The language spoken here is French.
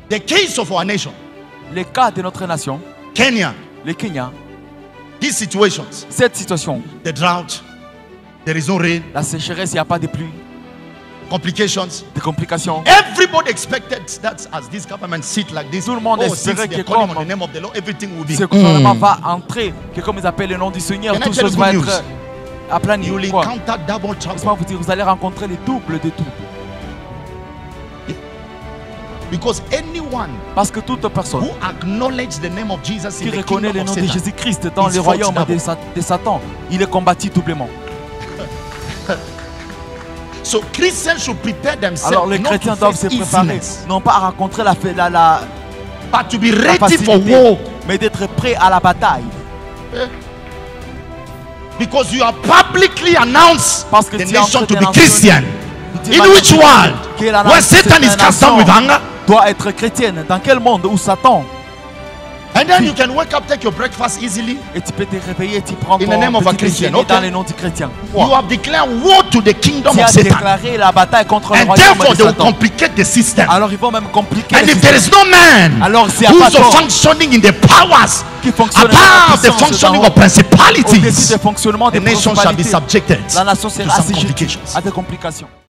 The case of our nation, Les cas de notre nation, Kenya, le Kenya, these situations, cette situation, the drought, there is no rain, la sécheresse, il n'y a pas de pluie, complications. des complications. Everybody expected that as this government sit like this, Tout le monde since espérait they're que calling comme on the name of the Lord, everything will be. ce gouvernement va entrer, que comme ils appellent le nom du Seigneur, Can I tout tell chose you va good être aplani. You will Quoi? encounter double trouble. Laisse-moi vous dire, vous allez rencontrer les doubles de tout. Because anyone Parce que toute personne who acknowledges the name of Jesus qui in the reconnaît kingdom le of nom de Satan, Jésus-Christ dans is le royaume fought de Satan, il est combattu doublement. so Christians should prepare themselves Alors les not chrétiens to doivent face se préparer, easiness, non pas à rencontrer la but to be ready for facilité, war. mais d'être prêt à la bataille. Because you have publicly announced Parce que the tu es en nation train to be d'annoncer- Christian. Tu In vas which dire world? que la Where nation, Satan is cette cast down with nation hunger. doit être chrétienne. Dans quel monde où Satan, And then you can wake up, take your breakfast easily. et tu peux te réveiller et tu prends In the name ton of a petit Christian, déjeuner dans okay. le nom du chrétien. You have declared war to the kingdom Tu of as Satan. déclaré la bataille contre le And royaume therefore de they will Satan. complicate the system. Alors ils vont même compliquer And le if système. there is no man Alors s'il y a who's pas d'homme functioning in the powers qui fonctionne dans above la the puissance functioning d'en of haut, au-dessus principalities, des fonctionnements the des nation shall be principalités, subjected la nation to sera some assujettie complications. à des complications.